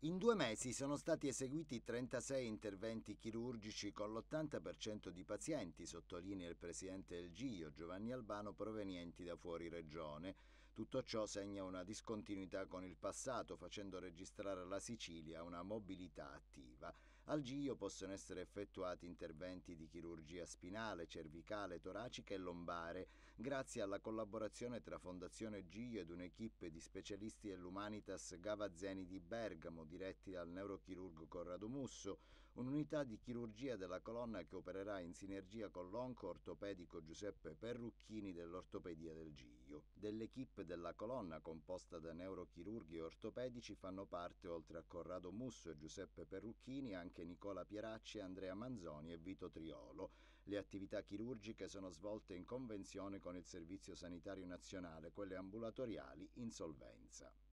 In 2 mesi sono stati eseguiti 36 interventi chirurgici con l'80% di pazienti, sottolinea il presidente del GIO, Giovanni Albano, provenienti da fuori regione. Tutto ciò segna una discontinuità con il passato, facendo registrare alla Sicilia una mobilità attiva. Al GIO possono essere effettuati interventi di chirurgia spinale, cervicale, toracica e lombare, grazie alla collaborazione tra Fondazione GIO ed un'equipe di specialisti dell'Humanitas Gavazzeni di Bergamo, diretti dal neurochirurgo Corrado Musso, un'unità di chirurgia della colonna che opererà in sinergia con l'onco ortopedico Giuseppe Perrucchini dell'ortopedia del GIO. Dell'equipe della colonna, composta da neurochirurghi e ortopedici, fanno parte, oltre a Corrado Musso e Giuseppe Perrucchini, anche Nicola Pieracci, Andrea Manzoni e Vito Triolo. Le attività chirurgiche sono svolte in convenzione con il Servizio Sanitario Nazionale, quelle ambulatoriali in solvenza.